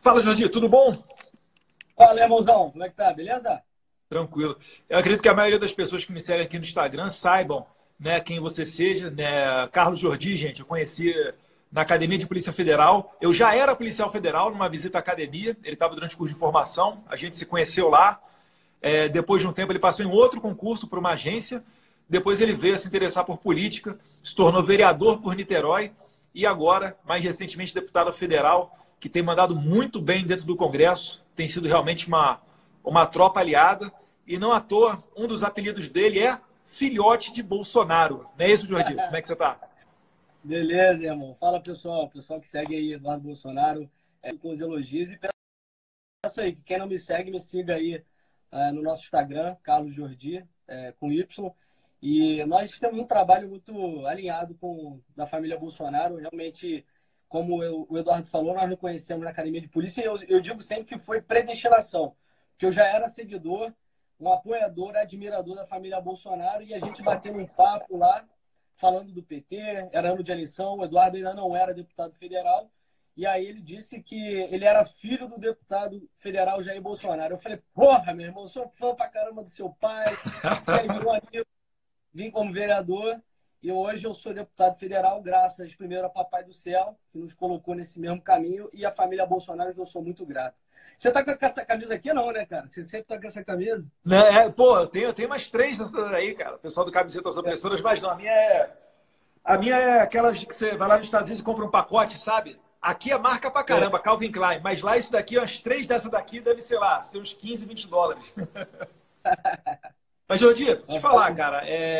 Fala, Jordi, tudo bom? Fala, irmãozão, como é que tá? Beleza? Tranquilo. Eu acredito que a maioria das pessoas que me seguem aqui no Instagram saibam, né, quem você seja, né? Carlos Jordi, gente, eu conheci na Academia de Polícia Federal. Eu já era policial federal numa visita à academia, ele estava durante o curso de formação, a gente se conheceu lá. Depois de um tempo, ele passou em outro concurso para uma agência. Depois, ele veio a se interessar por política, se tornou vereador por Niterói e agora, mais recentemente, deputado federal, que tem mandado muito bem dentro do Congresso. Tem sido realmente uma tropa aliada. E não à toa, um dos apelidos dele é filhote de Bolsonaro. Não é isso, Jordi? Como é que você está? Beleza, irmão. Fala, pessoal. Pessoal que segue aí Eduardo Bolsonaro com os elogios. E peço aí que quem não me segue, me siga aí no nosso Instagram, Carlos Jordi, com Y. E nós temos um trabalho muito alinhado com da família Bolsonaro. Realmente, como o Eduardo falou, nós nos conhecemos na Academia de Polícia. E eu digo sempre que foi predestinação, porque eu já era seguidor, um apoiador, admirador da família Bolsonaro. E a gente batendo um papo lá, falando do PT, era ano de eleição, o Eduardo ainda não era deputado federal, e aí ele disse que ele era filho do deputado federal Jair Bolsonaro. Eu falei, porra, meu irmão, eu sou fã pra caramba do seu pai, e aí meu amigo, vim como vereador, e hoje eu sou deputado federal, graças primeiro a Papai do Céu, que nos colocou nesse mesmo caminho, e a família Bolsonaro, que eu sou muito grato. Você tá com essa camisa aqui não, né, cara? Você sempre tá com essa camisa? Né, pô, eu tenho mais três dessas aí, cara. O pessoal do Camisetas Opressoras, mas não, a minha é aquelas que você vai lá nos Estados Unidos e compra um pacote, sabe? Aqui é marca pra caramba, Calvin Klein. Mas lá isso daqui, umas três dessas daqui, deve ser lá, ser uns 15, US$ 20. Mas, Jordi, te falar, cara,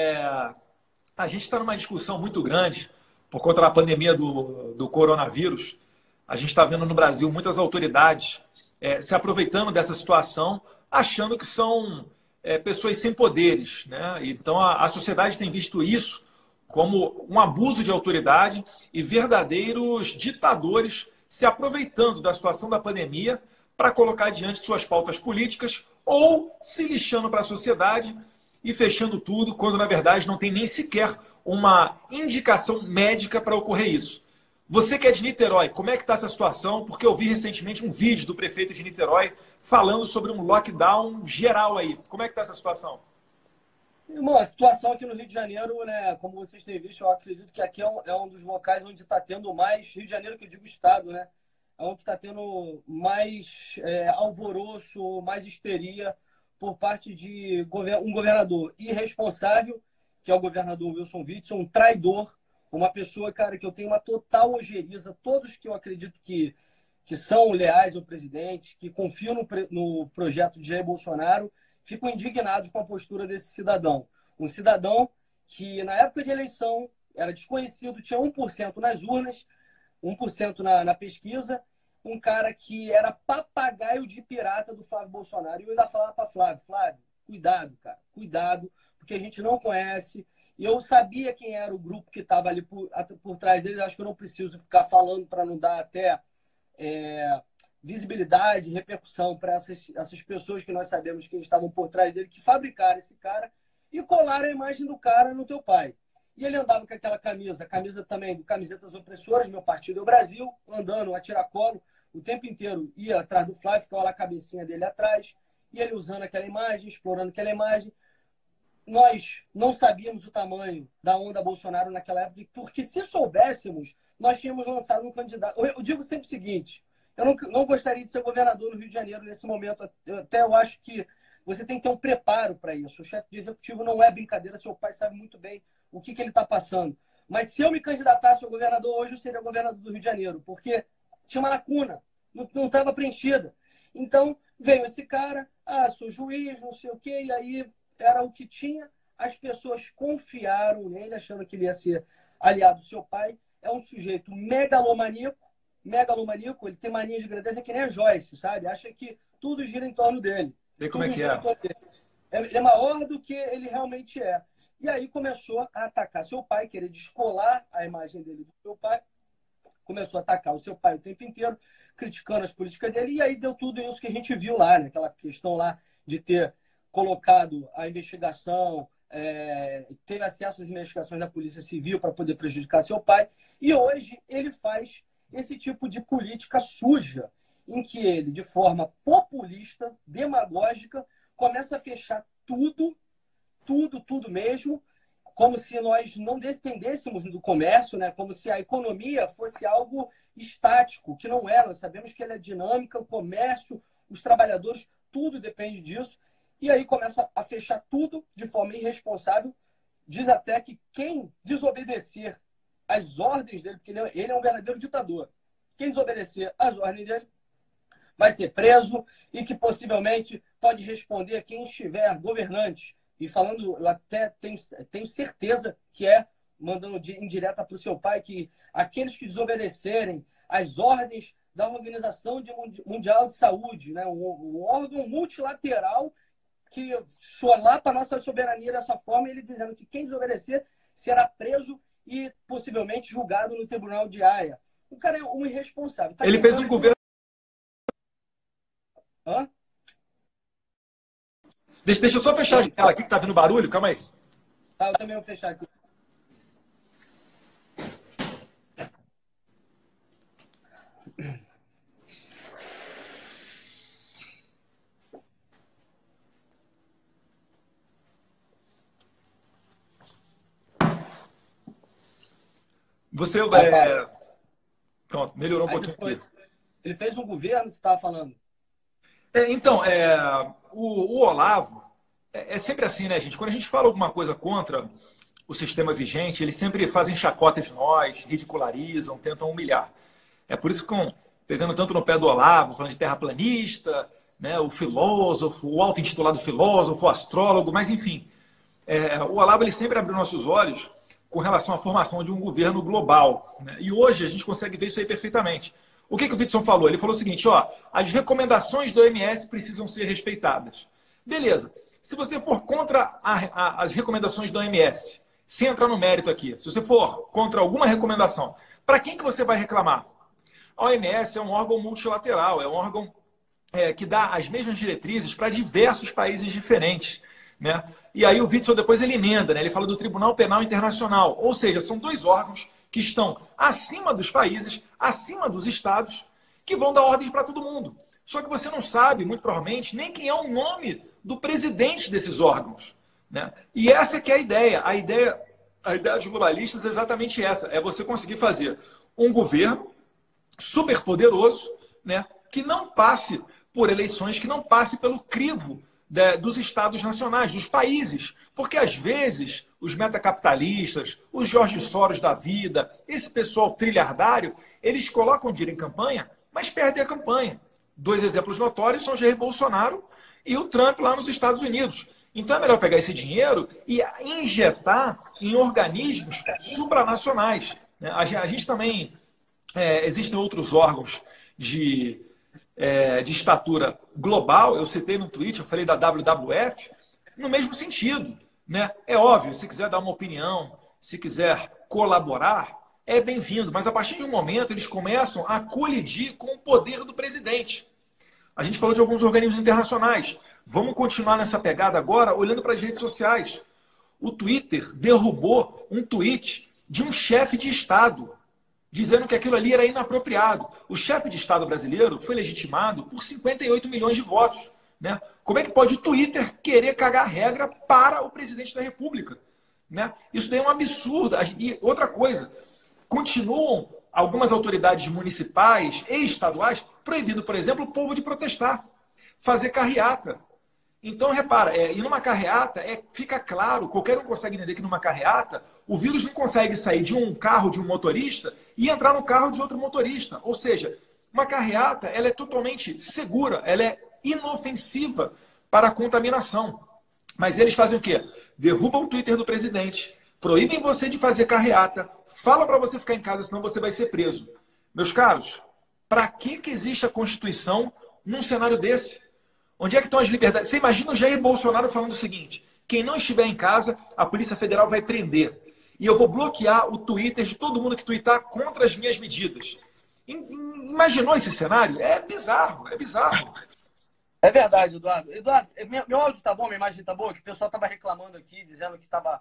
a gente está numa discussão muito grande por conta da pandemia do coronavírus. A gente está vendo no Brasil muitas autoridades se aproveitando dessa situação, achando que são pessoas sem poderes, né? Então, a sociedade tem visto isso como um abuso de autoridade e verdadeiros ditadores se aproveitando da situação da pandemia para colocar diante suas pautas políticas ou se lixando para a sociedade e fechando tudo, quando na verdade não tem nem sequer uma indicação médica para ocorrer isso. Você que é de Niterói, como é que está essa situação? Porque eu vi recentemente um vídeo do prefeito de Niterói falando sobre um lockdown geral aí. Como é que está essa situação? Irmão, a situação aqui no Rio de Janeiro, né, como vocês têm visto, eu acredito que aqui é um dos locais onde está tendo mais, Rio de Janeiro que eu digo estado, né, é onde está tendo mais alvoroço, mais histeria por parte de um governador irresponsável, que é o governador Wilson Witzel, um traidor, uma pessoa, cara, que eu tenho uma total ojeriza, todos que eu acredito que são leais ao presidente, que confiam no projeto de Jair Bolsonaro, ficam indignados com a postura desse cidadão. Um cidadão que, na época de eleição, era desconhecido, tinha 1% nas urnas, 1% na pesquisa, um cara que era papagaio de pirata do Flávio Bolsonaro. E eu ainda falava para Flávio, cuidado, cara, cuidado, porque a gente não conhece. E eu sabia quem era o grupo que estava ali por trás dele, acho que eu não preciso ficar falando para não dar até visibilidade, repercussão para essas pessoas que nós sabemos que estavam por trás dele, que fabricaram esse cara e colaram a imagem do cara no teu pai. E ele andava com aquela camisa também do Camisetas Opressoras, meu partido é o Brasil, andando a tiracolo, o tempo inteiro ia atrás do Flávio, ficava lá a cabecinha dele atrás, e ele usando aquela imagem, explorando aquela imagem. Nós não sabíamos o tamanho da onda Bolsonaro naquela época, porque se soubéssemos, nós tínhamos lançado um candidato. Eu digo sempre o seguinte, eu não gostaria de ser governador no Rio de Janeiro nesse momento. Até eu acho que você tem que ter um preparo para isso. O chefe de executivo não é brincadeira, seu pai sabe muito bem o que ele está passando. Mas se eu me candidatasse a governador hoje, eu seria governador do Rio de Janeiro, porque tinha uma lacuna, não estava preenchida. Então, veio esse cara, sou juiz, não sei o quê, e aí era o que tinha. As pessoas confiaram nele, achando que ele ia ser aliado do seu pai. É um sujeito megalomaníaco, ele tem mania de grandeza que nem a Joyce, sabe? Acha que tudo gira em torno dele. Sei como é Tudo que gira em é. torno dele. Ele é maior do que ele realmente é. E aí começou a atacar seu pai, querer descolar a imagem dele do seu pai. Começou a atacar o seu pai o tempo inteiro, criticando as políticas dele. E aí deu tudo isso que a gente viu lá, né? Aquela questão lá de ter colocado a investigação, teve acesso às investigações da Polícia Civil para poder prejudicar seu pai. E hoje ele faz esse tipo de política suja. em que ele, de forma populista, demagógica, começa a fechar tudo, tudo mesmo, como se nós não dependêssemos do comércio, né? Como se a economia fosse algo estático, que não é. Nós sabemos que ela é dinâmica, o comércio, os trabalhadores, tudo depende disso. E aí começa a fechar tudo de forma irresponsável. Diz até que quem desobedecer às ordens dele, porque ele é um verdadeiro ditador, quem desobedecer às ordens dele vai ser preso e que possivelmente pode responder a quem estiver governante. E falando, eu até tenho certeza que mandando indireta para o seu pai, que aqueles que desobedecerem às ordens da Organização Mundial de Saúde, né, um órgão multilateral que solapa a nossa soberania dessa forma, ele dizendo que quem desobedecer será preso e possivelmente julgado no Tribunal de Haia. O cara é um irresponsável. Ele fez um governo... Hã? Deixa eu só fechar a janela aqui, que tá vindo barulho. Calma aí. Tá, eu também vou fechar aqui. Você... Pronto, melhorou um pouquinho aqui. Ele fez um governo, você estava falando. Então, o Olavo, é sempre assim, né, gente? Quando a gente fala alguma coisa contra o sistema vigente, eles sempre fazem chacota de nós, ridicularizam, tentam humilhar. É por isso que estão pegando tanto no pé do Olavo, falando de terraplanista, né, o filósofo, o auto-intitulado filósofo, o astrólogo, mas enfim. O Olavo ele sempre abriu nossos olhos com relação à formação de um governo global, né? E hoje a gente consegue ver isso aí perfeitamente. O que o Witson falou? Ele falou o seguinte, as recomendações do OMS precisam ser respeitadas. Beleza. Se você for contra as recomendações do OMS, sem entrar no mérito aqui, se você for contra alguma recomendação, para quem que você vai reclamar? A OMS é um órgão multilateral, é um órgão que dá as mesmas diretrizes para diversos países diferentes, né? E aí o Witson depois ele emenda, né? Ele fala do Tribunal Penal Internacional, ou seja, são dois órgãos que estão acima dos países, acima dos estados, que vão dar ordem para todo mundo. Só que você não sabe, muito provavelmente, nem quem é o nome do presidente desses órgãos, né? E essa que é a ideia. A ideia dos globalistas é exatamente essa. É você conseguir fazer um governo super poderoso, né? Que não passe por eleições, que não passe pelo crivo dos estados nacionais, dos países. Porque, às vezes, os metacapitalistas, os Jorge Soros da vida, esse pessoal trilhardário, eles colocam dinheiro em campanha, mas perdem a campanha. Dois exemplos notórios são Jair Bolsonaro e o Trump lá nos Estados Unidos. Então é melhor pegar esse dinheiro e injetar em organismos supranacionais. A gente também... existem outros órgãos de estatura global. Eu citei no tweet, eu falei da WWF, no mesmo sentido, né? É óbvio, se quiser dar uma opinião, se quiser colaborar, é bem-vindo. Mas a partir de um momento, eles começam a colidir com o poder do presidente. A gente falou de alguns organismos internacionais. Vamos continuar nessa pegada agora, olhando para as redes sociais. O Twitter derrubou um tweet de um chefe de Estado, dizendo que aquilo ali era inapropriado. O chefe de Estado brasileiro foi legitimado por 58 milhões de votos, né? Como é que pode o Twitter querer cagar regra para o presidente da República, né? Isso daí é um absurdo. E outra coisa, continuam algumas autoridades municipais e estaduais proibindo, por exemplo, o povo de protestar, fazer carreata. Então, repara, e numa carreata fica claro, qualquer um consegue entender que numa carreata o vírus não consegue sair de um carro de um motorista e entrar no carro de outro motorista. Ou seja, uma carreata ela é totalmente segura, ela é inofensiva para a contaminação. Mas eles fazem o quê? Derrubam o Twitter do presidente, proíbem você de fazer carreata, falam para você ficar em casa, senão você vai ser preso. Meus caros, para que existe a Constituição num cenário desse? Onde é que estão as liberdades? Você imagina o Jair Bolsonaro falando o seguinte: quem não estiver em casa, a Polícia Federal vai prender. E eu vou bloquear o Twitter de todo mundo que twittar contra as minhas medidas. Imaginou esse cenário? É bizarro, é bizarro. É verdade, Eduardo. Eduardo, meu áudio tá bom, minha imagem tá boa? Que o pessoal tava reclamando aqui, dizendo que tava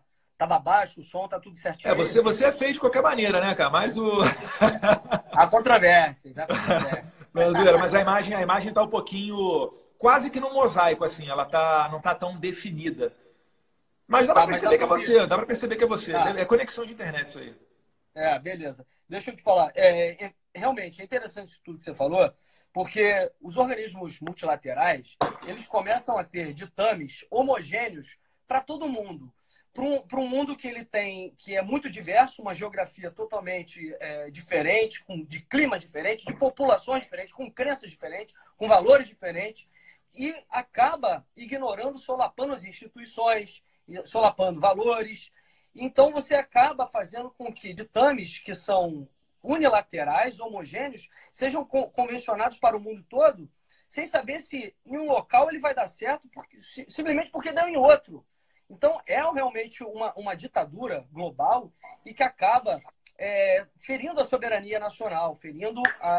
Tava baixo, o som tá tudo certinho aí. Você é feio de qualquer maneira, né, cara? Mas o. Há controvérsias, há controvérsias. Não, zoeira, mas a imagem tá um pouquinho. Quase que no mosaico, assim. Ela não tá tão definida. Mas dá pra Tá, mas dá perceber que pra é ouvir. você. Dá pra perceber que é você. Tá. É conexão de internet isso aí. Beleza. Deixa eu te falar. Realmente, é interessante isso tudo que você falou, porque os organismos multilaterais, eles começam a ter ditames homogêneos para todo mundo. Para um mundo que ele tem, que é muito diverso, uma geografia totalmente diferente, de clima diferente, de populações diferentes, com crenças diferentes, com valores diferentes, e acaba ignorando, solapando as instituições, solapando valores. Então, você acaba fazendo com que ditames que são unilaterais, homogêneos, sejam convencionados para o mundo todo, sem saber se em um local ele vai dar certo, simplesmente porque deu em outro. Então, é realmente uma ditadura global e que acaba ferindo a soberania nacional, ferindo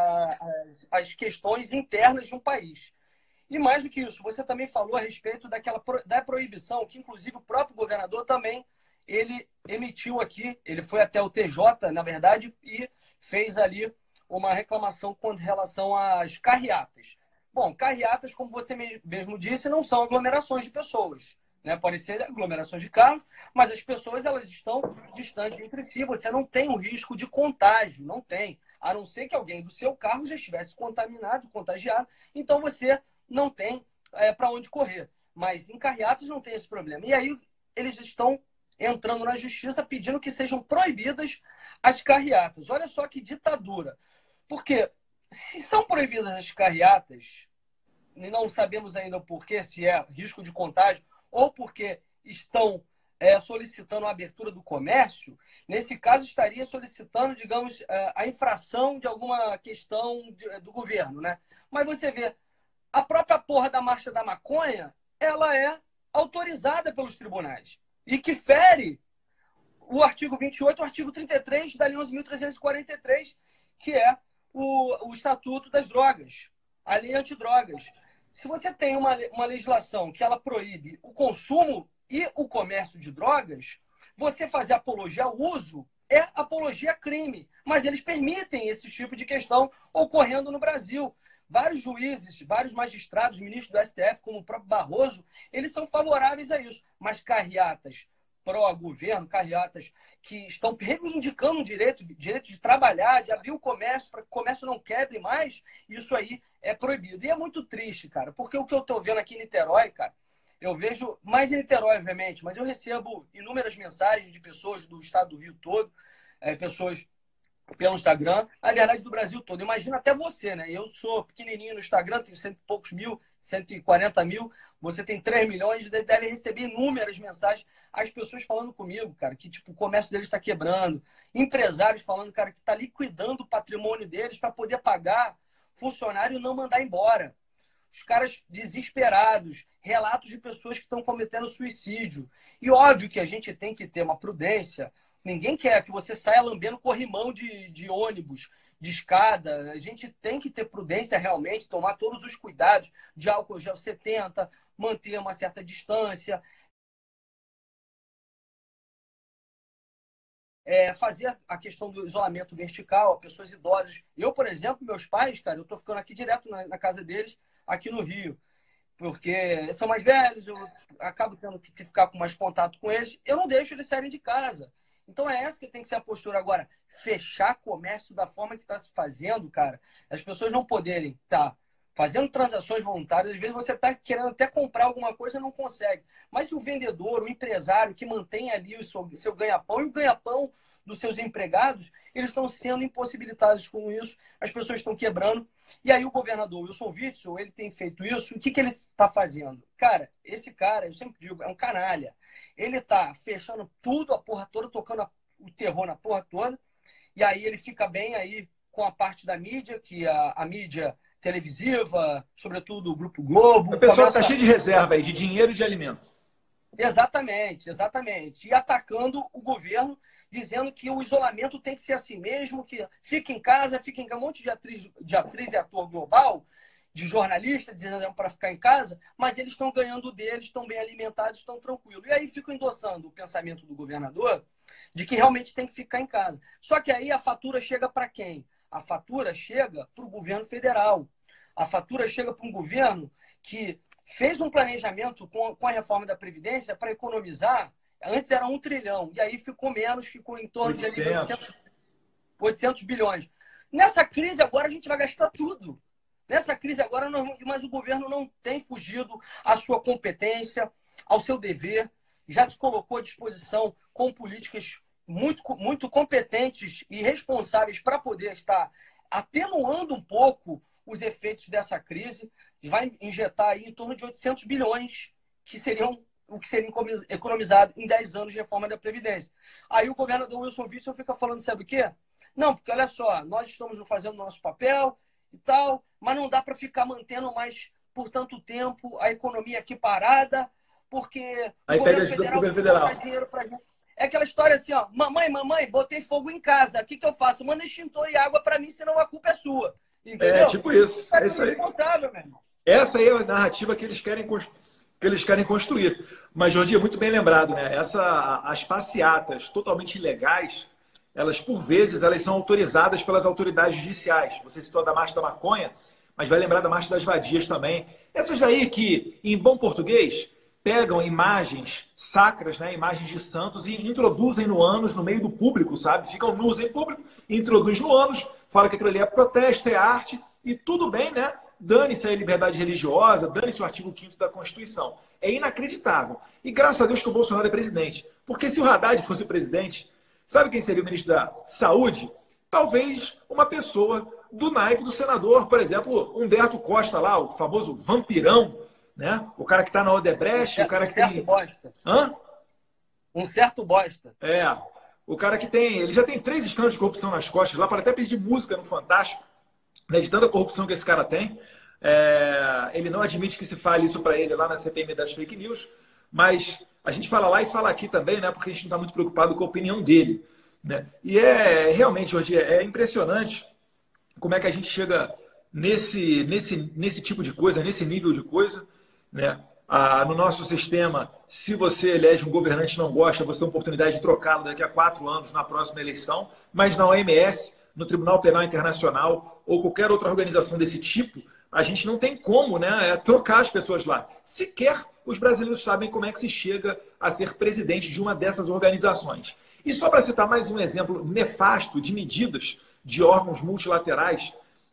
as questões internas de um país. E mais do que isso, você também falou a respeito da proibição, que inclusive o próprio governador também ele emitiu aqui, ele foi até o TJ, na verdade, e fez ali uma reclamação com relação às carreatas. Bom, carreatas, como você mesmo disse, não são aglomerações de pessoas, né? Podem ser aglomerações de carros, mas as pessoas elas estão distantes entre si, você não tem o risco de contágio, não tem. A não ser que alguém do seu carro já estivesse contaminado, contagiado, então você não tem para onde correr. Mas em carreatas não tem esse problema. E aí eles estão entrando na justiça pedindo que sejam proibidas as carreatas. Olha só que ditadura. Porque se são proibidas as carreatas, e não sabemos ainda o porquê, se é risco de contágio ou porque estão solicitando a abertura do comércio, nesse caso estaria solicitando, digamos, a infração de alguma questão do governo, né? Mas você vê, a própria porra da marcha da maconha, ela é autorizada pelos tribunais. E que fere o artigo 28 e o artigo 33 da Lei 11.343, que é o Estatuto das Drogas, a lei antidrogas. Se você tem uma legislação que ela proíbe o consumo e o comércio de drogas, você fazer apologia ao uso é apologia a crime. Mas eles permitem esse tipo de questão ocorrendo no Brasil. Vários juízes, vários magistrados, ministros do STF, como o próprio Barroso, eles são favoráveis a isso. Mas carreatas pró-governo, carreatas que estão reivindicando o direito de trabalhar, de abrir o comércio, para que o comércio não quebre mais, isso aí é proibido. E é muito triste, cara, porque o que eu estou vendo aqui em Niterói, cara, eu vejo, mais em Niterói, obviamente, mas eu recebo inúmeras mensagens de pessoas do estado do Rio todo, pessoas pelo Instagram, na verdade do Brasil todo. Imagina até você, né? Eu sou pequenininho no Instagram, tenho cento e poucos mil, 140 mil, você tem 3 milhões, deve receber inúmeras mensagens, as pessoas falando comigo, cara, que tipo, o comércio deles está quebrando, empresários falando, cara, que está liquidando o patrimônio deles para poder pagar funcionário e não mandar embora. Os caras desesperados, relatos de pessoas que estão cometendo suicídio. E óbvio que a gente tem que ter uma prudência. Ninguém quer que você saia lambendo corrimão de ônibus, de escada. A gente tem que ter prudência realmente, tomar todos os cuidados de álcool gel 70, manter uma certa distância. Fazer a questão do isolamento vertical, pessoas idosas. Eu, por exemplo, meus pais, cara, eu estou ficando aqui direto na casa deles, aqui no Rio, porque são mais velhos, eu acabo tendo que ficar com mais contato com eles, eu não deixo eles saírem de casa. Então é essa que tem que ser a postura agora. Fechar comércio da forma que está se fazendo, cara, as pessoas não poderem estar fazendo transações voluntárias, às vezes você está querendo até comprar alguma coisa e não consegue. Mas o vendedor, o empresário que mantém ali o seu ganha-pão e o ganha-pão dos seus empregados, eles estão sendo impossibilitados com isso, as pessoas estão quebrando. E aí o governador Wilson Witzel, ele tem feito isso, o que ele está fazendo? Cara, esse cara, eu sempre digo, é um canalha. Ele está fechando tudo, a porra toda, tocando o terror na porra toda, e aí ele fica bem aí com a parte da mídia, que a mídia televisiva, sobretudo o Grupo Globo. O pessoal está cheio de reserva aí, de dinheiro e de alimento. Exatamente, exatamente. E atacando o governo, dizendo que o isolamento tem que ser assim mesmo, que fica em casa, um monte de atriz e ator global de jornalistas dizendo para ficar em casa, mas eles estão ganhando deles, estão bem alimentados, estão tranquilos. E aí fico endossando o pensamento do governador de que realmente tem que ficar em casa. Só que aí a fatura chega para quem? A fatura chega para o governo federal. A fatura chega para um governo que fez um planejamento com a reforma da Previdência para economizar. Antes era 1 trilhão, e aí ficou menos, ficou em torno de 800 bilhões. Nessa crise agora a gente vai gastar tudo. Nessa crise agora, mas o governo não tem fugido à sua competência, ao seu dever, já se colocou à disposição com políticas muito competentes e responsáveis para poder estar atenuando um pouco os efeitos dessa crise. Vai injetar aí em torno de 800 bilhões, que seriam o que seria economizado em 10 anos de reforma da Previdência. Aí o governador Wilson Witzel fica falando, sabe o quê? Não, porque olha só, nós estamos fazendo o nosso papel e tal, mas não dá para ficar mantendo mais por tanto tempo a economia aqui parada, porque aí o pega governo federal não dá dinheiro para gente. É aquela história assim, ó, mamãe, botei fogo em casa, o que eu faço? Manda extintor e água para mim, senão a culpa é sua. Entendeu? É tipo isso. É isso aí. Essa aí é a narrativa que eles querem construir. Mas, Jordi, é muito bem lembrado, né? As passeatas totalmente ilegais, elas, por vezes, elas são autorizadas pelas autoridades judiciais. Você citou a da Marcha da Maconha, mas vai lembrar da Marcha das Vadias também. Essas daí que, em bom português, pegam imagens sacras, né? Imagens de santos, e introduzem no ânus, no meio do público, sabe? Ficam nus em público, introduz no ânus, fala que aquilo ali é protesto, é arte, e tudo bem, né? Dane-se a liberdade religiosa, dane-se o artigo 5º da Constituição. É inacreditável. E graças a Deus que o Bolsonaro é presidente. Porque se o Haddad fosse o presidente, sabe quem seria o ministro da Saúde? Talvez uma pessoa do naipe do senador, por exemplo, Humberto Costa lá, o famoso vampirão, né? O cara que está na Odebrecht, o cara que tem... bosta. Hã? Um certo bosta. É, o cara que tem... Ele já tem 3 escândalos de corrupção nas costas lá, para até pedir música no Fantástico, né, de tanta corrupção que esse cara tem. Ele não admite que se fale isso para ele lá na CPMI das fake news, mas a gente fala lá e fala aqui também, né, porque a gente não está muito preocupado com a opinião dele. Né? E realmente, hoje é impressionante como é que a gente chega nesse tipo de coisa, nesse nível de coisa. Né? No nosso sistema, se você elege um governante e não gosta, você tem a oportunidade de trocá-lo daqui a 4 anos na próxima eleição, mas na OMS, no Tribunal Penal Internacional ou qualquer outra organização desse tipo, a gente não tem como, né, trocar as pessoas lá. Sequer os brasileiros sabem como é que se chega a ser presidente de uma dessas organizações. E só para citar mais um exemplo nefasto de medidas de órgãos multilaterais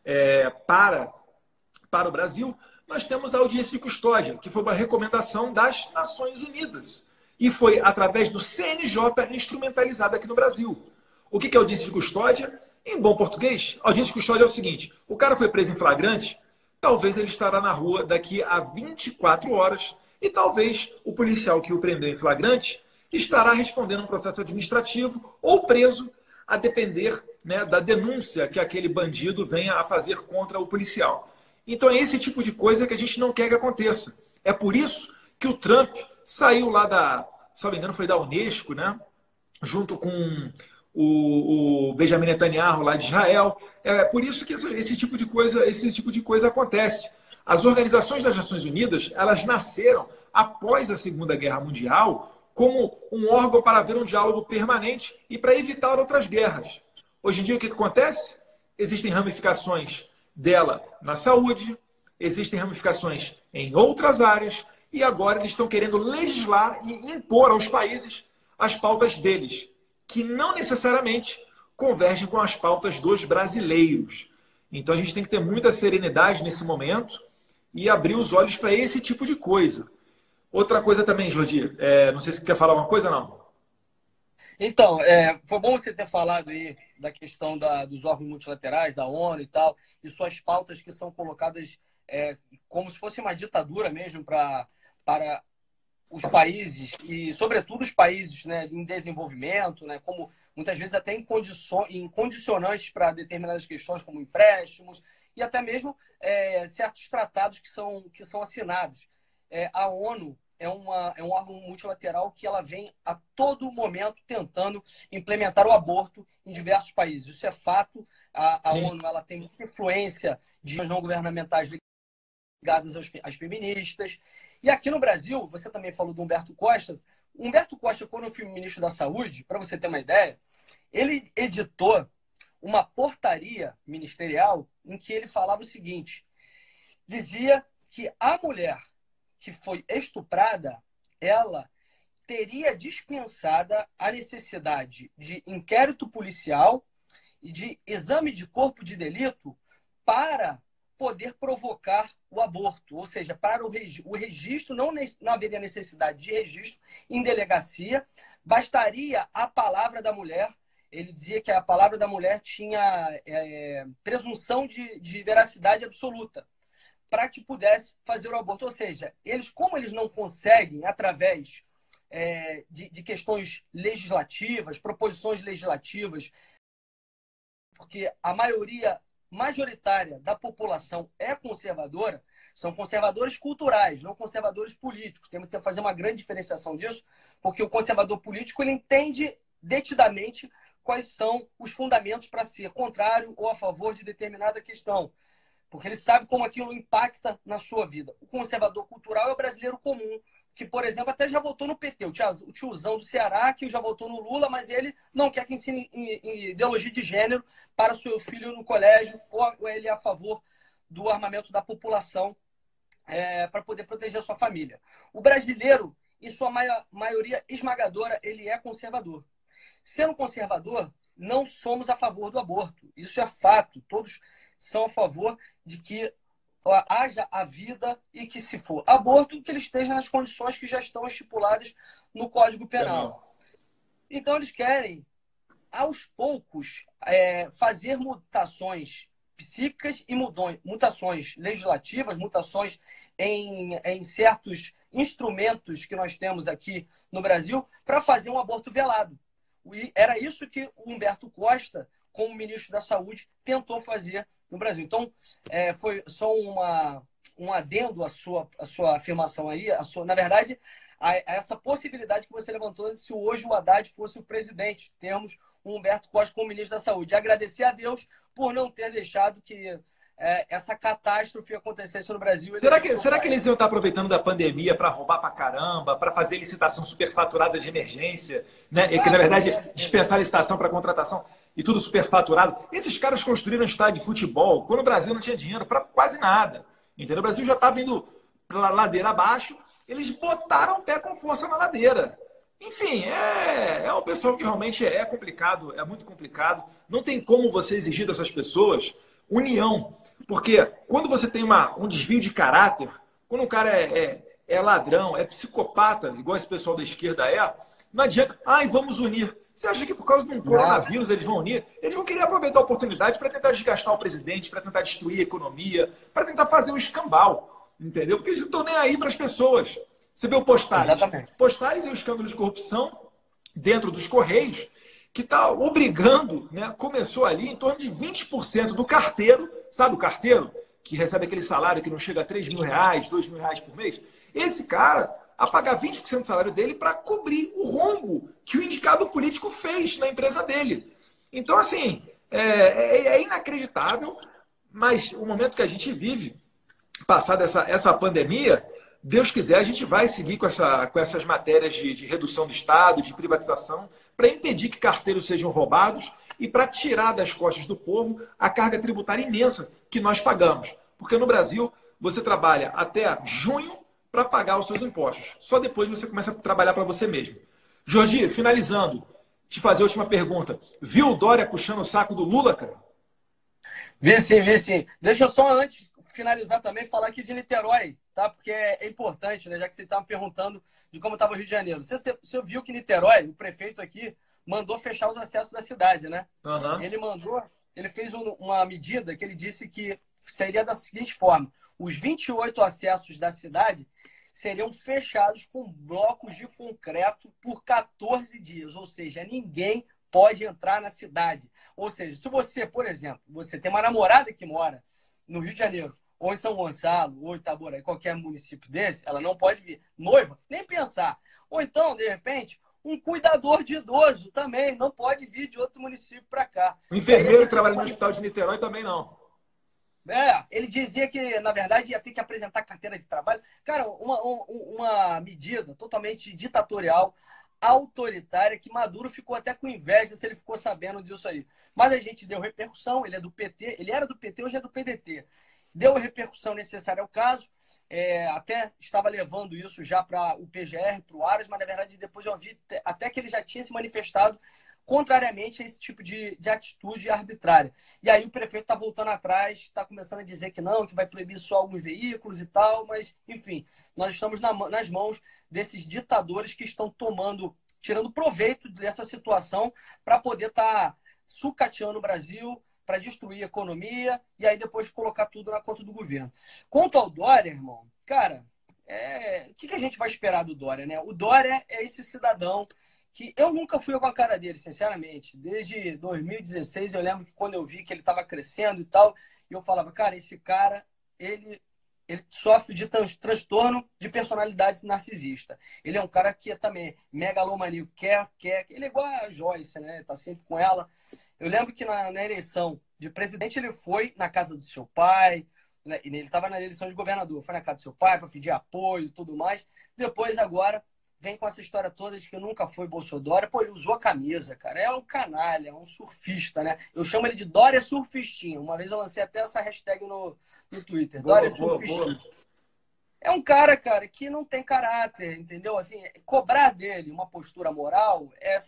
para o Brasil, nós temos a audiência de custódia, que foi uma recomendação das Nações Unidas. E foi através do CNJ instrumentalizada aqui no Brasil. O que é audiência de custódia? Em bom português, audiência de custódia é o seguinte: o cara foi preso em flagrante, talvez ele estará na rua daqui a 24 horas e talvez o policial que o prendeu em flagrante estará respondendo um processo administrativo ou preso, a depender, né, da denúncia que aquele bandido venha a fazer contra o policial. Então é esse tipo de coisa que a gente não quer que aconteça. É por isso que o Trump saiu lá se não me engano, foi da Unesco, né, junto com o Benjamin Netanyahu lá de Israel. É por isso que esse tipo de coisa acontece. As organizações das Nações Unidas, elas nasceram após a Segunda Guerra Mundial como um órgão para haver um diálogo permanente e para evitar outras guerras. Hoje em dia, o que acontece? Existem ramificações dela na saúde, existem ramificações em outras áreas, e agora eles estão querendo legislar e impor aos países as pautas deles, que não necessariamente convergem com as pautas dos brasileiros. Então a gente tem que ter muita serenidade nesse momento e abrir os olhos para esse tipo de coisa. Outra coisa também, Jordi, não sei se você quer falar uma coisa, não. Então, foi bom você ter falado aí da questão dos órgãos multilaterais, da ONU e tal, e suas pautas que são colocadas como se fosse uma ditadura mesmo para os países, e sobretudo os países, né, em desenvolvimento, né, como muitas vezes até em condicionantes para determinadas questões, como empréstimos, e até mesmo certos tratados que são assinados. A ONU é um órgão multilateral que ela vem a todo momento tentando implementar o aborto em diversos países. Isso é fato. A ONU ela tem muita influência de não governamentais ligadas às feministas. E aqui no Brasil, você também falou do Humberto Costa. Humberto Costa, quando foi ministro da Saúde, para você ter uma ideia, ele editou uma portaria ministerial em que ele falava o seguinte: dizia que a mulher que foi estuprada, ela teria dispensada a necessidade de inquérito policial e de exame de corpo de delito para poder provocar o aborto. Ou seja, para o registro, não haveria necessidade de registro em delegacia, bastaria a palavra da mulher. Ele dizia que a palavra da mulher tinha presunção de veracidade absoluta para que pudesse fazer o aborto. Ou seja, como eles não conseguem, através de questões legislativas, proposições legislativas, porque a maioria majoritária da população é conservadora, são conservadores culturais, não conservadores políticos. Temos que fazer uma grande diferenciação disso, porque o conservador político ele entende detidamente quais são os fundamentos para ser contrário ou a favor de determinada questão, porque ele sabe como aquilo impacta na sua vida. O conservador cultural é o brasileiro comum, que, por exemplo, até já votou no PT. O tiozão do Ceará, que já votou no Lula, mas ele não quer que ensine ideologia de gênero para o seu filho no colégio, ou ele é a favor do armamento da população para poder proteger a sua família. O brasileiro, em sua maioria esmagadora, ele é conservador. Sendo conservador, não somos a favor do aborto. Isso é fato. Todos são a favor de que haja a vida e que, se for aborto, que ele esteja nas condições que já estão estipuladas no Código Penal. Então, eles querem, aos poucos, fazer mutações psíquicas e mutações legislativas, mutações em certos instrumentos que nós temos aqui no Brasil para fazer um aborto velado. E era isso que o Humberto Costa, como ministro da Saúde, tentou fazer no Brasil. Então, foi só um adendo à sua afirmação aí. Na verdade, essa possibilidade que você levantou, se hoje o Haddad fosse o presidente, temos o Humberto Costa como ministro da Saúde. E agradecer a Deus por não ter deixado que essa catástrofe acontecesse no Brasil. Será que eles iam estar aproveitando da pandemia para roubar para caramba, para fazer licitação superfaturada de emergência, né? E que, na verdade, dispensar licitação para contratação e tudo superfaturado? Esses caras construíram estádio de futebol quando o Brasil não tinha dinheiro para quase nada. Entendeu? O Brasil já estava indo pela ladeira abaixo, eles botaram o pé com força na ladeira. Enfim, é um pessoal que realmente é complicado, é muito complicado. Não tem como você exigir dessas pessoas união. Porque quando você tem um desvio de caráter, quando um cara é ladrão, é psicopata, igual esse pessoal da esquerda não adianta, vamos unir. Você acha que por causa de um coronavírus eles vão unir? Eles vão querer aproveitar a oportunidade para tentar desgastar o presidente, para tentar destruir a economia, para tentar fazer um escambau, entendeu? Porque eles não estão nem aí para as pessoas. Você vê o Postares e o escândalo de corrupção dentro dos Correios, que está obrigando, né? Começou ali em torno de 20% do carteiro, sabe o carteiro? Que recebe aquele salário que não chega a R$3 mil, R$2 mil por mês. Esse cara a pagar 20% do salário dele para cobrir o rombo que o indicado político fez na empresa dele. Então, assim, é inacreditável, mas o momento que a gente vive, passada essa pandemia, Deus quiser, a gente vai seguir com essas matérias de redução do Estado, de privatização, para impedir que carteiros sejam roubados e para tirar das costas do povo a carga tributária imensa que nós pagamos. Porque no Brasil, você trabalha até junho para pagar os seus impostos. Só depois você começa a trabalhar para você mesmo. Jordi, finalizando, te fazer a última pergunta. Viu o Dória puxando o saco do Lula, cara? Vi sim. Deixa eu só, antes finalizar também, falar aqui de Niterói, tá? Porque é importante, né? Já que você estava me perguntando de como estava o Rio de Janeiro. Você viu que Niterói, o prefeito aqui, mandou fechar os acessos da cidade, né? Uhum. Ele fez uma medida que ele disse que seria da seguinte forma: os 28 acessos da cidade seriam fechados com blocos de concreto por 14 dias. Ou seja, ninguém pode entrar na cidade. Ou seja, se você, por exemplo, você tem uma namorada que mora no Rio de Janeiro, ou em São Gonçalo, ou Itaboraí, qualquer município desse, ela não pode vir. Noiva, nem pensar. Ou então, de repente, um cuidador de idoso também não pode vir de outro município para cá. O enfermeiro que trabalha no hospital de Niterói também não. Ele dizia que, na verdade, ia ter que apresentar carteira de trabalho. Cara, uma medida totalmente ditatorial, autoritária, que Maduro ficou até com inveja se ele ficou sabendo disso aí. Mas a gente deu repercussão, ele é do PT, ele era do PT, hoje é do PDT. Deu a repercussão necessária ao caso, até estava levando isso já para o PGR, para o Aras, mas na verdade depois eu vi até que ele já tinha se manifestado contrariamente a esse tipo de atitude arbitrária. E aí o prefeito está voltando atrás, está começando a dizer que não, que vai proibir só alguns veículos e tal, mas, enfim, nós estamos nas mãos desses ditadores que estão tirando proveito dessa situação para poder estar sucateando o Brasil, para destruir a economia e aí depois colocar tudo na conta do governo. Quanto ao Dória, irmão, cara, o que a gente vai esperar do Dória, né? O Dória é esse cidadão que eu nunca fui com a cara dele, sinceramente. Desde 2016, eu lembro que quando eu vi que ele estava crescendo e tal, eu falava, cara, esse cara, ele sofre de transtorno de personalidade narcisista. Ele é um cara que é também megalomaníaco, quer. Ele é igual a Joyce, né? Tá sempre com ela. Eu lembro que na eleição de presidente, ele foi na casa do seu pai, né? Ele estava na eleição de governador, foi na casa do seu pai para pedir apoio e tudo mais. Depois, agora, vem com essa história toda de que nunca foi Bolsonaro. Pô, ele usou a camisa, cara. É um canalha, é um surfista, né? Eu chamo ele de Dória Surfistinha. Uma vez eu lancei até essa hashtag no Twitter. Dória Surfistinha. É um cara, que não tem caráter, entendeu? Assim, cobrar dele uma postura moral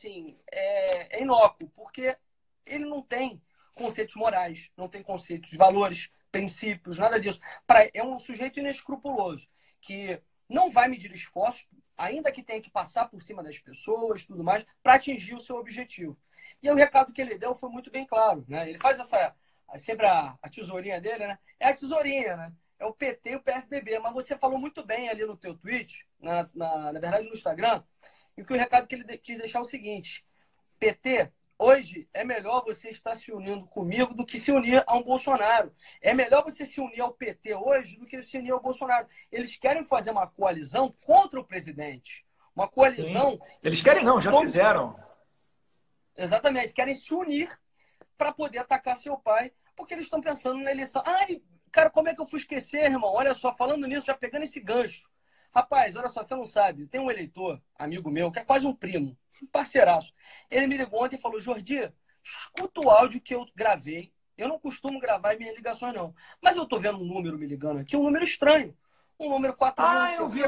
é inócuo, porque ele não tem conceitos morais, não tem conceitos, valores, princípios, nada disso. É um sujeito inescrupuloso, que não vai medir esforços, ainda que tenha que passar por cima das pessoas, tudo mais, para atingir o seu objetivo. E o recado que ele deu foi muito bem claro, né? Ele faz sempre a tesourinha dele, né? É a tesourinha, né? É o PT e o PSDB. Mas você falou muito bem ali no teu tweet, na verdade no Instagram, e que o recado que ele quis deixar é o seguinte: PT, hoje é melhor você estar se unindo comigo do que se unir a um Bolsonaro. É melhor você se unir ao PT hoje do que se unir ao Bolsonaro. Eles querem fazer uma coalizão contra o presidente. Uma coalizão... Sim. Eles querem não, já fizeram. Exatamente. Querem se unir para poder atacar seu pai, porque eles estão pensando na eleição. Ai, cara, como é que eu fui esquecer, irmão? Olha só, falando nisso, já pegando esse gancho. Rapaz, olha só, você não sabe, tem um eleitor, amigo meu, que é quase um primo, um parceiraço. Ele me ligou ontem e falou, Jordi, escuta o áudio que eu gravei. Eu não costumo gravar minhas ligações, não. Mas eu tô vendo um número me ligando aqui, um número estranho. Um número 4. Eu vi.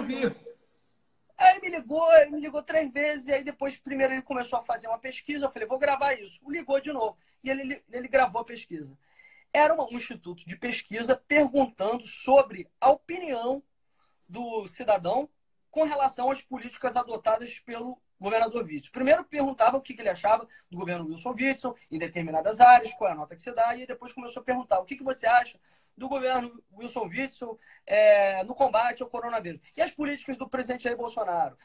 Aí ele me ligou 3 vezes, e aí depois, primeiro ele começou a fazer uma pesquisa, eu falei, vou gravar isso. Ligou de novo, e ele gravou a pesquisa. Era um instituto de pesquisa perguntando sobre a opinião do cidadão com relação às políticas adotadas pelo governador Witzel. Primeiro perguntava o que ele achava do governo Wilson Witzel em determinadas áreas, qual é a nota que se dá, e depois começou a perguntar o que você acha do governo Wilson Witzel no combate ao coronavírus. E as políticas do presidente Jair Bolsonaro.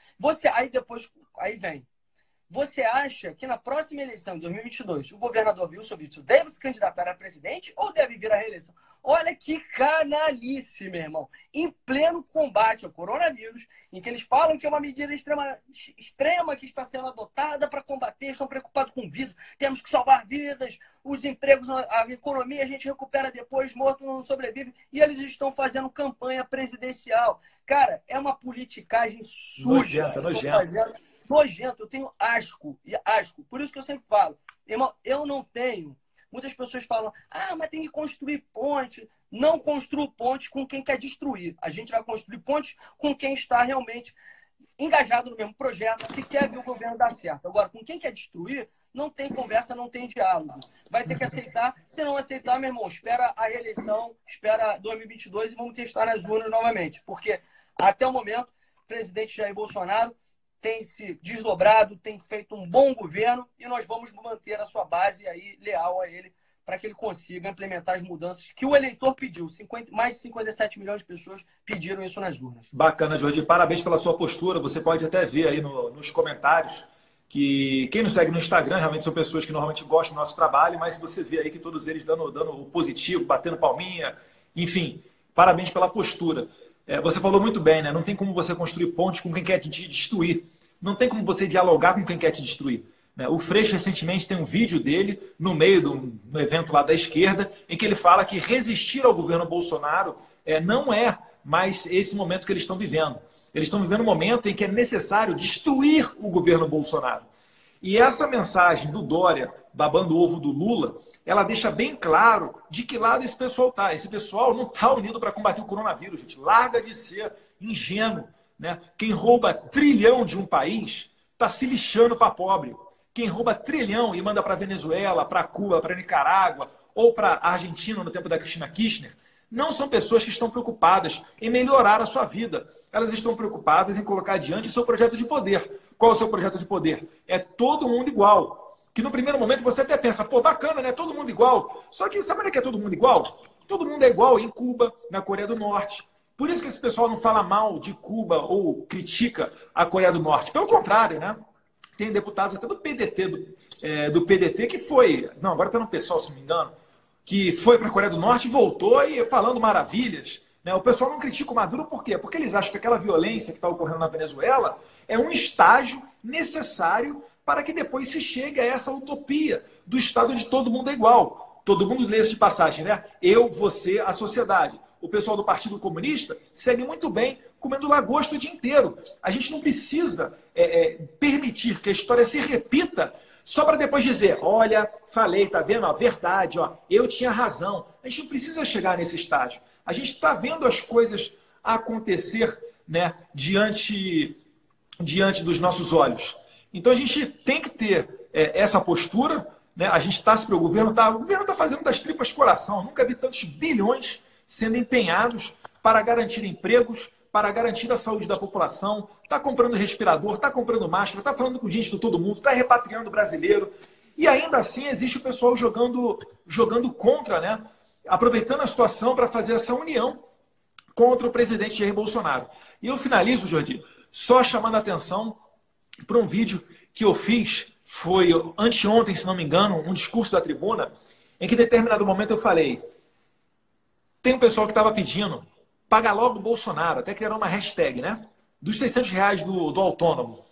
Aí vem. Você acha que na próxima eleição, em 2022, o governador Wilson Witzel deve se candidatar a presidente ou deve vir à reeleição? Olha que canalice, meu irmão. Em pleno combate ao coronavírus, em que eles falam que é uma medida extrema que está sendo adotada para combater, estão preocupados com vidas, temos que salvar vidas, os empregos, a economia a gente recupera depois, morto não sobrevive, e eles estão fazendo campanha presidencial. Cara, é uma politicagem suja. Nojento, eu tenho asco. Por isso que eu sempre falo, irmão, eu não tenho. Muitas pessoas falam, mas tem que construir ponte. Não construa ponte com quem quer destruir. A gente vai construir ponte com quem está realmente engajado no mesmo projeto, que quer ver o governo dar certo. Agora, com quem quer destruir, não tem conversa, não tem diálogo. Vai ter que aceitar. Se não aceitar, meu irmão, espera a reeleição, espera 2022 e vamos testar nas urnas novamente. Porque, até o momento, o presidente Jair Bolsonaro tem se desdobrado, tem feito um bom governo e nós vamos manter a sua base aí leal a ele para que ele consiga implementar as mudanças que o eleitor pediu. Mais de 57 milhões de pessoas pediram isso nas urnas. Bacana, Jordi. Parabéns pela sua postura. Você pode até ver aí nos comentários que quem nos segue no Instagram realmente são pessoas que normalmente gostam do nosso trabalho, mas você vê aí que todos eles dando o positivo, batendo palminha, enfim, parabéns pela postura. Você falou muito bem, né? Não tem como você construir pontes com quem quer te destruir. Não tem como você dialogar com quem quer te destruir. né? O Freixo, recentemente, tem um vídeo dele no meio do evento lá da esquerda, em que ele fala que resistir ao governo Bolsonaro não é mais esse momento que eles estão vivendo. Eles estão vivendo um momento em que é necessário destruir o governo Bolsonaro. E essa mensagem do Dória, babando o ovo do Lula, ela deixa bem claro de que lado esse pessoal está. Esse pessoal não está unido para combater o coronavírus, gente. Larga de ser ingênuo, né? Quem rouba trilhão de um país está se lixando para pobre. Quem rouba trilhão e manda para Venezuela, para Cuba, para Nicarágua ou para Argentina no tempo da Cristina Kirchner, não são pessoas que estão preocupadas em melhorar a sua vida. Elas estão preocupadas em colocar adiante o seu projeto de poder. Qual é o seu projeto de poder? É todo mundo igual. Que no primeiro momento você até pensa, pô, bacana, né? Todo mundo igual. Só que sabe onde é que é todo mundo igual? Todo mundo é igual em Cuba, na Coreia do Norte. Por isso que esse pessoal não fala mal de Cuba ou critica a Coreia do Norte. Pelo contrário, né? Tem deputados até do PDT, do PDT que foi... Não, agora está no PSOL, se não me engano. Que foi para a Coreia do Norte e voltou e falando maravilhas. Né? O pessoal não critica o Maduro por quê? Porque eles acham que aquela violência que está ocorrendo na Venezuela é um estágio necessário para que depois se chegue a essa utopia do estado onde todo mundo é igual. Todo mundo lê de passagem, né? Eu, você, a sociedade. O pessoal do Partido Comunista segue muito bem comendo lagosta o dia inteiro. A gente não precisa permitir que a história se repita só para depois dizer, olha, falei, tá vendo? A verdade, ó, eu tinha razão. A gente não precisa chegar nesse estágio. A gente está vendo as coisas acontecer, né, diante dos nossos olhos. Então a gente tem que ter essa postura, né? A gente está se preocupando, o governo está fazendo das tripas coração. Eu nunca vi tantos bilhões sendo empenhados para garantir empregos, para garantir a saúde da população, está comprando respirador, está comprando máscara, está falando com gente de todo mundo, está repatriando o brasileiro. E ainda assim existe o pessoal jogando contra, né? Aproveitando a situação para fazer essa união contra o presidente Jair Bolsonaro. E eu finalizo, Jordi, só chamando a atenção para um vídeo que eu fiz, foi anteontem, se não me engano, um discurso da tribuna, em que em determinado momento eu falei, tem um pessoal que estava pedindo, paga logo o Bolsonaro, até criaram uma hashtag, né? Dos R$ 600 do autônomo.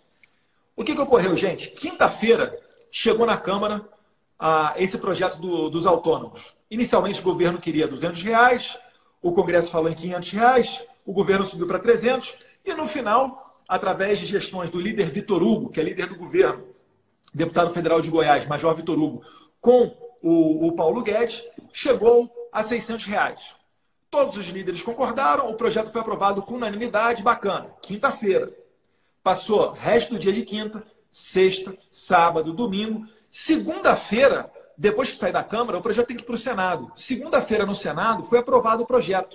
O que ocorreu, gente? Quinta-feira chegou na Câmara esse projeto dos autônomos. Inicialmente o governo queria R$ 200, o Congresso falou em R$ 500, o governo subiu para 300 e no final, através de gestões do líder Vitor Hugo, que é líder do governo, deputado federal de Goiás, Major Vitor Hugo, com o Paulo Guedes, chegou a R$ 600. Todos os líderes concordaram, o projeto foi aprovado com unanimidade, bacana. Quinta-feira. Passou resto do dia de quinta, sexta, sábado, domingo. Segunda-feira, depois que sair da Câmara, o projeto tem que ir para o Senado. Segunda-feira, no Senado, foi aprovado o projeto.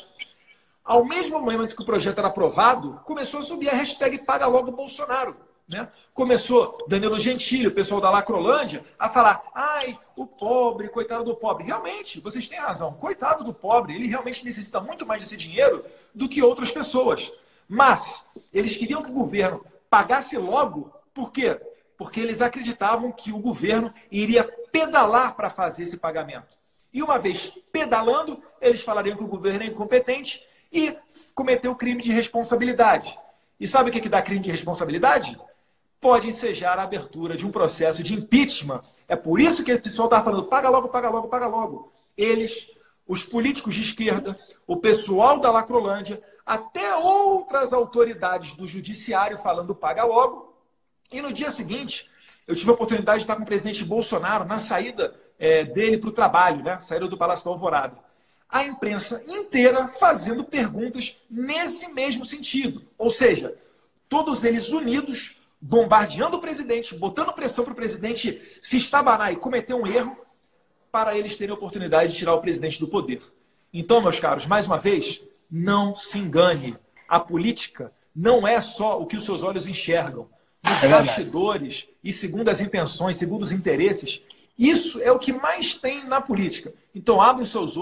Ao mesmo momento que o projeto era aprovado, começou a subir a hashtag Paga Logo Bolsonaro. Né? Começou Danilo Gentili, o pessoal da Lacrolândia, a falar, ai, o pobre, coitado do pobre. Realmente, vocês têm razão, coitado do pobre, ele realmente necessita muito mais desse dinheiro do que outras pessoas. Mas eles queriam que o governo pagasse logo, por quê? Porque eles acreditavam que o governo iria pedalar para fazer esse pagamento. E uma vez pedalando, eles falariam que o governo é incompetente e cometeu crime de responsabilidade. E sabe o que dá crime de responsabilidade? Pode ensejar a abertura de um processo de impeachment. É por isso que o pessoal está falando, paga logo, paga logo, paga logo. Eles, os políticos de esquerda, o pessoal da Lacrolândia, até outras autoridades do judiciário falando paga logo. E no dia seguinte, eu tive a oportunidade de estar com o presidente Bolsonaro na saída dele para o trabalho, né? Saída do Palácio da Alvorada. A imprensa inteira fazendo perguntas nesse mesmo sentido. Ou seja, todos eles unidos, bombardeando o presidente, botando pressão para o presidente se estabanar e cometer um erro, para eles terem a oportunidade de tirar o presidente do poder. Então, meus caros, mais uma vez, não se engane. A política não é só o que os seus olhos enxergam. Nos bastidores e segundo as intenções, segundo os interesses, isso é o que mais tem na política. Então, abre os seus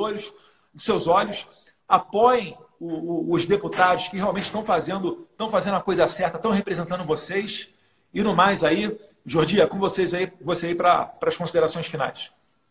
olhos, apoiem os deputados que realmente estão fazendo a coisa certa, estão representando vocês. E no mais aí, Jordi, é com você aí para as considerações finais.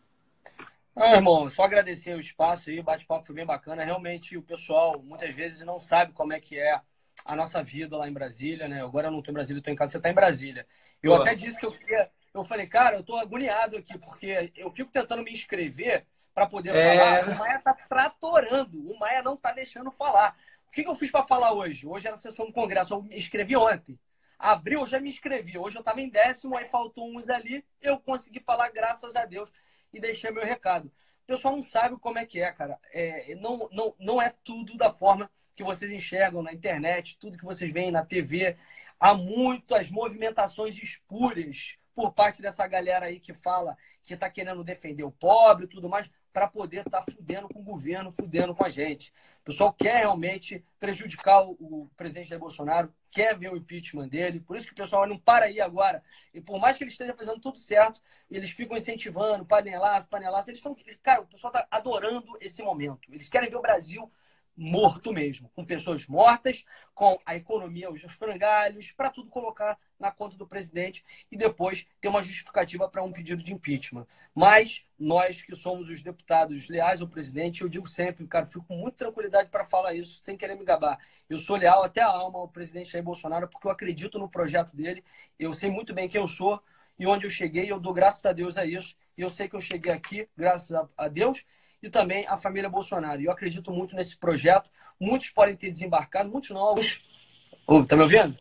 Irmão, só agradecer o espaço aí, o bate-papo foi bem bacana. Realmente o pessoal muitas vezes não sabe como é que é a nossa vida lá em Brasília, né? Agora eu não estou em Brasília, estou em casa, você está em Brasília. Eu até disse que eu queria Eu falei, cara, eu tô agoniado aqui, porque eu fico tentando me inscrever para poder falar. O Maia tá tratorando, o Maia não tá deixando falar. O que eu fiz para falar hoje? Hoje era a sessão do Congresso, eu me inscrevi ontem. Abril, eu já me inscrevi. Hoje eu estava em 10º, aí faltou uns ali. Eu consegui falar, graças a Deus, e deixei meu recado. O pessoal não sabe como é que é, cara. Não é tudo da forma que vocês enxergam na internet, tudo que vocês veem na TV. Há muitas movimentações espúrias por parte dessa galera aí que fala que está querendo defender o pobre e tudo mais, para poder estar fudendo com o governo, fudendo com a gente. O pessoal quer realmente prejudicar o presidente Jair Bolsonaro, quer ver o impeachment dele, por isso que o pessoal não para aí agora. E por mais que ele esteja fazendo tudo certo, eles ficam incentivando, panelaço, eles estão... Cara, o pessoal está adorando esse momento. Eles querem ver o Brasil morto mesmo, com pessoas mortas, com a economia, os frangalhos, para tudo colocar na conta do presidente e depois ter uma justificativa para um pedido de impeachment. Mas nós que somos os deputados leais ao presidente, eu digo sempre, cara, fico com muita tranquilidade para falar isso, sem querer me gabar. Eu sou leal até a alma ao presidente Jair Bolsonaro porque eu acredito no projeto dele, eu sei muito bem quem eu sou e onde eu cheguei, eu dou graças a Deus a isso. E eu sei que eu cheguei aqui graças a Deus e também a família Bolsonaro. E eu acredito muito nesse projeto. Muitos podem ter desembarcado, muitos novos. Tá me ouvindo?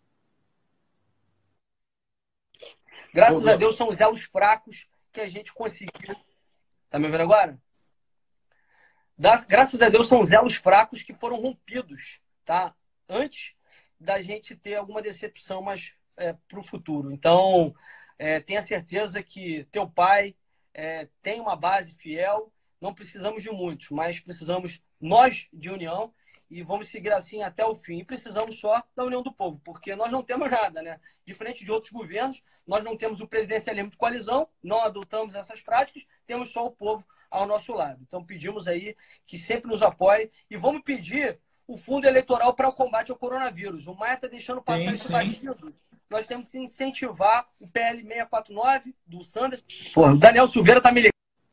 Graças a Deus são os elos fracos que a gente conseguiu. Tá me ouvindo agora? Graças a Deus são os elos fracos que foram rompidos, tá? Antes da gente ter alguma decepção mais para o futuro. Então, tenha certeza que teu pai tem uma base fiel. Não precisamos de muitos, mas precisamos nós de união e vamos seguir assim até o fim. E precisamos só da união do povo, porque nós não temos nada, né? Diferente de outros governos, nós não temos o presidencialismo de coalizão, não adotamos essas práticas, temos só o povo ao nosso lado. Então pedimos aí que sempre nos apoie e vamos pedir o fundo eleitoral para o combate ao coronavírus. O Maia está deixando passar isso batido. Nós temos que incentivar o PL 649 do Sanders. Pô, o Daniel Silveira tá me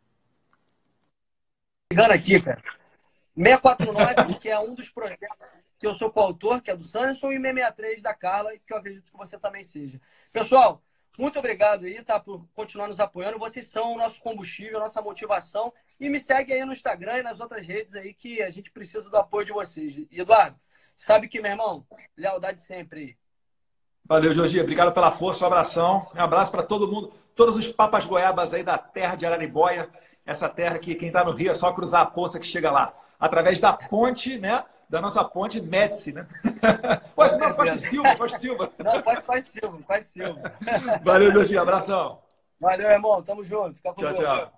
ligando aqui, cara. 649, que é um dos projetos que eu sou coautor, que é do Sanderson, e 663 da Carla, que eu acredito que você também seja. Pessoal, muito obrigado aí, tá, por continuar nos apoiando. Vocês são o nosso combustível, a nossa motivação. E me segue aí no Instagram e nas outras redes aí, que a gente precisa do apoio de vocês. E, Eduardo, sabe que, meu irmão, lealdade sempre aí. Valeu, Jorginho. Obrigado pela força, um abração. Um abraço para todo mundo, todos os papas goiabas aí da terra de Araribóia. Essa terra que quem está no Rio é só cruzar a poça que chega lá. Através da ponte, né? Da nossa ponte Médici, né? Não, Costa Silva, Costa Silva. Não, Costa Silva, Costa Silva. Valeu, Jorginho. Abração. Valeu, irmão. Tamo junto. Fica com Deus. Tchau.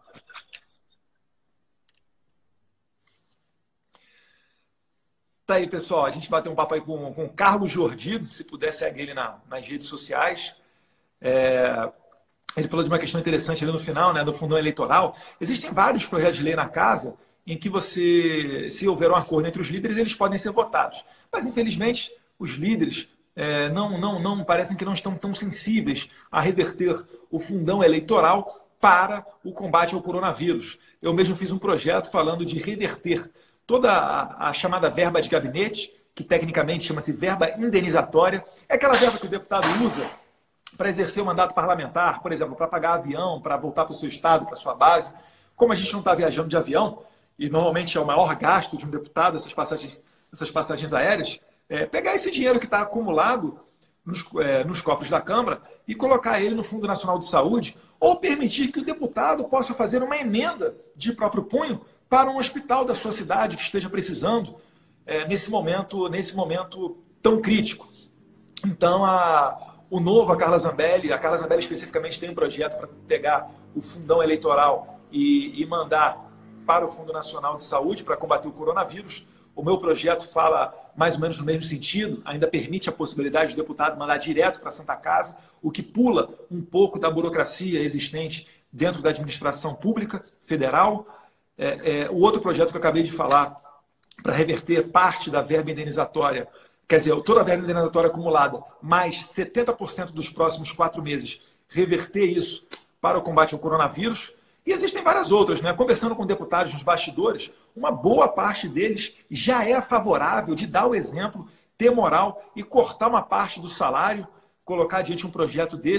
Tá aí, pessoal. A gente bateu um papo aí com o Carlos Jordi. Se puder, segue ele nas redes sociais. Ele falou de uma questão interessante ali no final, né, do fundão eleitoral. Existem vários projetos de lei na casa em que se houver um acordo entre os líderes, eles podem ser votados. Mas, infelizmente, os líderes não parecem que não estão tão sensíveis a reverter o fundão eleitoral para o combate ao coronavírus. Eu mesmo fiz um projeto falando de reverter toda a chamada verba de gabinete, que tecnicamente chama-se verba indenizatória. É aquela verba que o deputado usa para exercer o mandato parlamentar, por exemplo, para pagar avião, para voltar para o seu estado, para a sua base. Como a gente não está viajando de avião, e normalmente é o maior gasto de um deputado, essas passagens aéreas, pegar esse dinheiro que está acumulado nos cofres da Câmara e colocar ele no Fundo Nacional de Saúde, ou permitir que o deputado possa fazer uma emenda de próprio punho para um hospital da sua cidade que esteja precisando nesse momento tão crítico. Então, a Carla Zambelli especificamente tem um projeto para pegar o fundão eleitoral e mandar para o Fundo Nacional de Saúde para combater o coronavírus. O meu projeto fala mais ou menos no mesmo sentido, ainda permite a possibilidade do deputado mandar direto para a Santa Casa, o que pula um pouco da burocracia existente dentro da administração pública federal. O outro projeto que eu acabei de falar, para reverter parte da verba indenizatória, quer dizer, toda a verba indenizatória acumulada, mais 70% dos próximos 4 meses, reverter isso para o combate ao coronavírus. E existem várias outras, né? Conversando com deputados nos bastidores, uma boa parte deles já é favorável de dar o exemplo, ter moral e cortar uma parte do salário, colocar diante um projeto desse,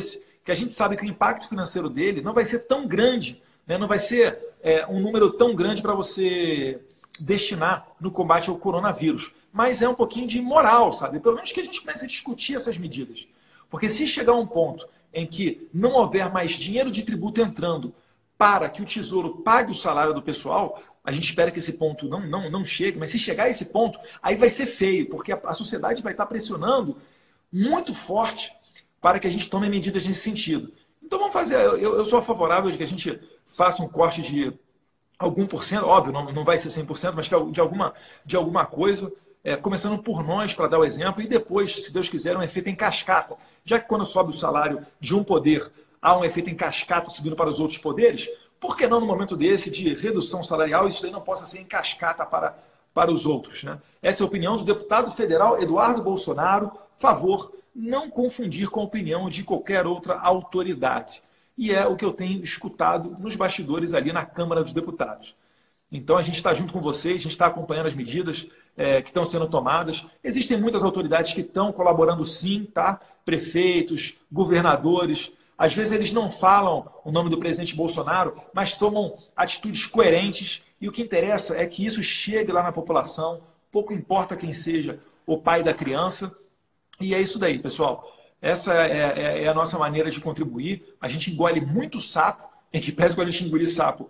que a gente sabe que o impacto financeiro dele não vai ser tão grande, né? Não vai ser um número tão grande para você destinar no combate ao coronavírus. Mas é um pouquinho de moral, sabe? Pelo menos que a gente comece a discutir essas medidas. Porque se chegar a um ponto em que não houver mais dinheiro de tributo entrando para que o Tesouro pague o salário do pessoal, a gente espera que esse ponto não chegue, mas se chegar a esse ponto, aí vai ser feio, porque a sociedade vai estar pressionando muito forte para que a gente tome medidas nesse sentido. Então vamos fazer, eu sou favorável de que a gente faça um corte de algum porcento, óbvio, não vai ser 100%, mas de alguma coisa, começando por nós, para dar o exemplo, e depois, se Deus quiser, um efeito em cascata. Já que quando sobe o salário de um poder, há um efeito em cascata subindo para os outros poderes, por que não, no momento desse, de redução salarial, isso daí não possa ser em cascata para os outros, né? Essa é a opinião do deputado federal Eduardo Bolsonaro. Favor, não confundir com a opinião de qualquer outra autoridade. E é o que eu tenho escutado nos bastidores ali na Câmara dos Deputados. Então a gente está junto com vocês, a gente está acompanhando as medidas que estão sendo tomadas. Existem muitas autoridades que estão colaborando sim, tá? Prefeitos, governadores. Às vezes eles não falam o nome do presidente Bolsonaro, mas tomam atitudes coerentes. E o que interessa é que isso chegue lá na população, pouco importa quem seja o pai da criança. E é isso daí, pessoal. Essa é a nossa maneira de contribuir. A gente engole muito sapo, em que pese quando a gente engolir sapo,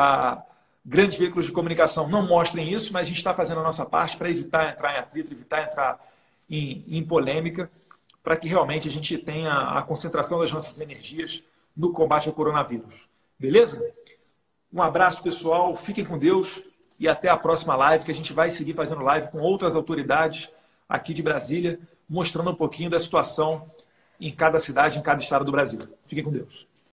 grandes veículos de comunicação não mostrem isso, mas a gente está fazendo a nossa parte para evitar entrar em atrito, evitar entrar em polêmica, para que realmente a gente tenha a concentração das nossas energias no combate ao coronavírus. Beleza? Um abraço, pessoal. Fiquem com Deus e até a próxima live, que a gente vai seguir fazendo live com outras autoridades aqui de Brasília, mostrando um pouquinho da situação em cada cidade, em cada estado do Brasil. Fiquem com Deus.